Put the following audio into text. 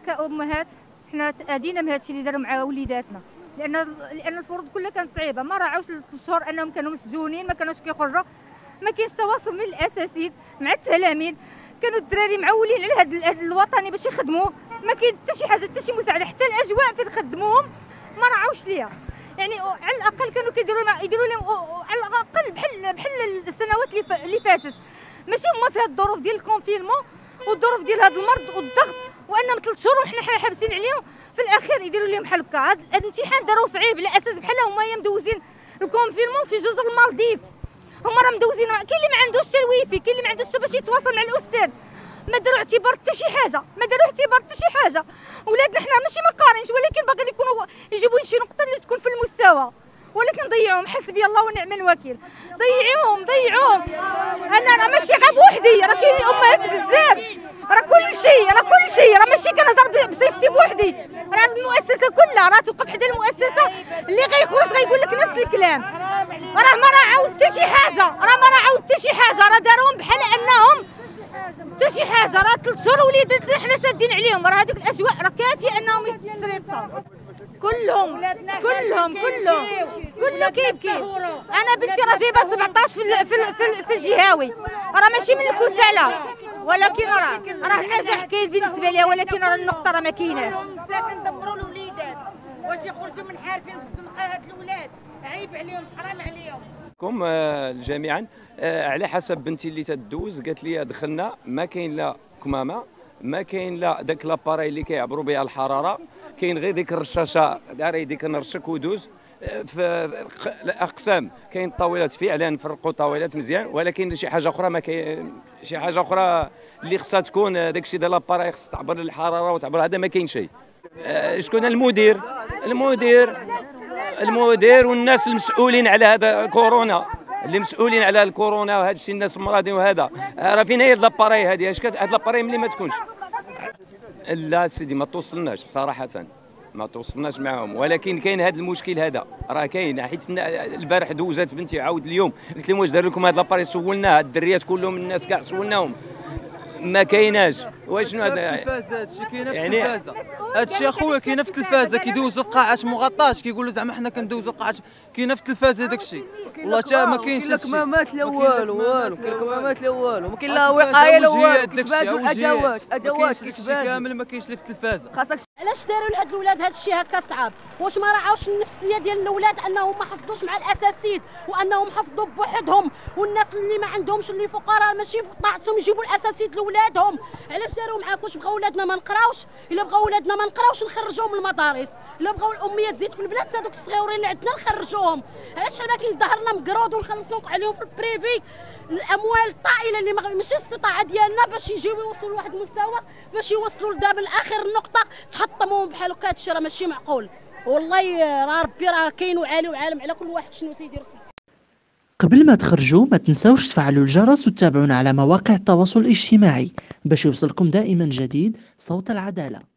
كأمهات حنا تأذينا من هذا الشيء اللي داروا مع وليداتنا، لأن الفروض كلها كانت صعيبة، ما راعوش 3 شهور أنهم كانوا مسجونين، ما كانوش كيخرجوا، ما كاينش تواصل من الأساتذة مع التلاميذ، كانوا الدراري معولين على هذا الوطني باش يخدموا، ما كاين حتى شي حاجة حتى شي مساعدة، حتى الأجواء فين خدموهم ما راعوش ليها، يعني على الأقل كانوا يديروا لهم على الأقل بحال السنوات اللي فاتت، ماشي هما في هذه الظروف ديال الكونفينمون والظروف ديال هذا المرض والضغط، وانهم 3 شهور وحنا حابسين عليهم في الاخير يديروا لهم بحال هكا. هذا الامتحان داروا صعيب على اساس بحال هما مدوزين الكونفينمون في جزر المالديف، هما راه مدوزين، كاين اللي ما عندوش حتى الويفي، كاين اللي ما عندوش حتى باش يتواصل مع الاستاذ، ما داروا اعتبار حتى شي حاجه، ما داروا اعتبار حتى شي حاجه. ولادنا حنا ماشي ما قارينش، ولكن باغيين يكونوا يجيبوا شي نقطه اللي تكون في المستوى، ولكن ضيعوهم، حسبي الله ونعم الوكيل، ضيعوهم. انا راه ماشي غير بوحدي، راه كاينين امهات بزاف، راه كل شيء راه ماشي كنهضر بصفتي بوحدي، راه المؤسسه كلها راه توقف حدا المؤسسه، اللي غيخرج غيقول لك نفس الكلام، راه ما راعوا حتى شي حاجه، راه داروهم بحال انهم حتى شي حاجه، راه 3 شهور وليداتنا حنا سادين عليهم، راه هذوك الاجواء راه كافيه انهم يتسرطوا كلهم كله كيف. انا بنتي راه جايبه 17 في الجهاوي، راه ماشي من الكسالى، ولكن راه النجاح كاين بالنسبه ليها، ولكن راه النقطه راه ما كايناش. كندمروا الوليدات واش يخرجوا من حارفين في الزنقه، هاد الاولاد عيب عليهم، حرام عليهم. كم جميعا على حسب بنتي اللي تدوز قالت لي دخلنا ما كاين لا كمامه، ما كاين لا داك لاباري اللي كيعبروا بها الحراره، كاين غير ديك الرشاشه كاري ديك نرشك ودوز. في الاقسام كاين طاولات فعلا نفرقوا طاولات مزيان، ولكن شي حاجه اخرى ما كاين، شي حاجه اخرى اللي خصها تكون داك الشيء ديال لاباري خص تعبر الحراره وتعبر هذا ما كاين شيء. شكون المدير والناس المسؤولين على هذا كورونا، اللي مسؤولين على الكورونا وهذا الشيء، الناس مرادين، وهذا راه فين هي لاباري هذه؟ اش هاد لاباري ملي ما تكونش؟ لا سيدي ما توصلناش بصراحه، ما توصلناش معاهم، ولكن كاين هذا المشكل هذا راه كاين، حيت البارح دوزات بنتي عاود اليوم قلت لهم واش دار لكم هاد لاباري، سولناها الدريات كلهم الناس كاع سولناهم ما كايناش. واش شنو هذا التلفازه؟ هادشي كاينه في التلفازه، هادشي اخويا كاينه في التلفازه، كيدوزوا القاعات مغطاش، كيقولوا زعما حنا كندوزوا القاعات، كاينه في التلفازه داكشي، والله حتى ما كاينش هادشي. الكمامات لا والو، كاين الكمامات لا والو، ما كاين لا وقايه لا والو، كتبادلوا الادوات كتبادلوا، كامل ما كاينش اللي في التلفازه. خاصك علاش داروا لهاد الاولاد هاد الشيء هكا صعاب؟ واش ما راعوش النفسيه ديال الاولاد انهم ما حفظوش مع الاساتذه، وانهم حفظوا بوحدهم، والناس اللي ما عندهمش اللي فقراء ماشي في طاعتهم يجيبوا الاساتذه لاولادهم؟ علاش داروا معاك؟ واش بغاو ولادنا ما نقراوش؟ الا بغاو ولادنا ما نقراوش نخرجوهم من المدارس، الا بغاو الاميه تزيد في البلاد حتى دوك الصغيورين اللي عندنا نخرجوهم. علاش حنا كاين ظهرنا مقروض ونخلصوا عليهم في البريفي الاموال الطائله اللي ماشي الاستطاعه ديالنا باش يجيو يوصلوا لواحد المستوى، باش يوصلوا لدابا لاخر النقطه تحطموا بحال هكا. هادشي راه ماشي معقول، والله راه ربي راه كاين وعالي وعالم على كل واحد شنو تيدير. قبل ما تخرجوا ما تنساوش تفعلوا الجرس وتتابعونا على مواقع التواصل الاجتماعي باش يوصلكم دائما جديد صوت العدالة.